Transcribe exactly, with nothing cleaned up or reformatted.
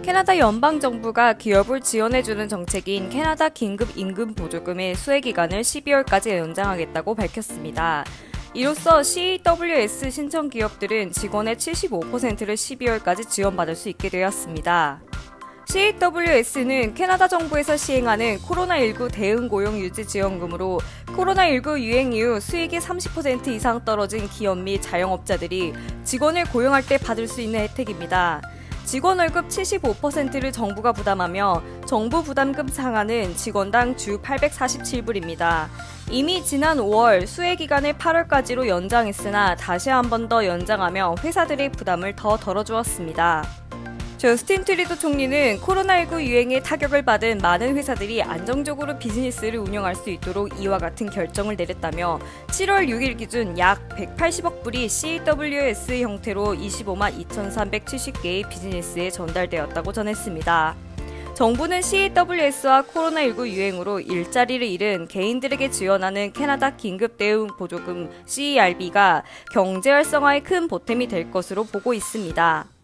캐나다 연방정부가 기업을 지원해주는 정책인 캐나다 긴급임금보조금의 수혜기간을 십이월까지 연장하겠다고 밝혔습니다. 이로써 씨더블유에스 신청 기업들은 직원의 칠십오 퍼센트를 십이월까지 지원받을 수 있게 되었습니다. 씨더블유에스는 캐나다 정부에서 시행하는 코로나십구 대응 고용 유지 지원금으로 코로나십구 유행 이후 수익이 삼십 퍼센트 이상 떨어진 기업 및 자영업자들이 직원을 고용할 때 받을 수 있는 혜택입니다. 직원 월급 칠십오 퍼센트를 정부가 부담하며 정부 부담금 상한은 직원당 주 팔백사십칠 불입니다. 이미 지난 오월 수혜 기간을 팔월까지로 연장했으나 다시 한 번 더 연장하며 회사들의 부담을 더 덜어주었습니다. 저스틴 트리도 총리는 코로나십구 유행에 타격을 받은 많은 회사들이 안정적으로 비즈니스를 운영할 수 있도록 이와 같은 결정을 내렸다며 칠월 육일 기준 약 백팔십억 불이 씨더블유에스 형태로 이십오만 이천삼백칠십 개의 비즈니스에 전달되었다고 전했습니다. 정부는 씨더블유에스와 코로나십구 유행으로 일자리를 잃은 개인들에게 지원하는 캐나다 긴급대응보조금 씨이알비가 경제 활성화에 큰 보탬이 될 것으로 보고 있습니다.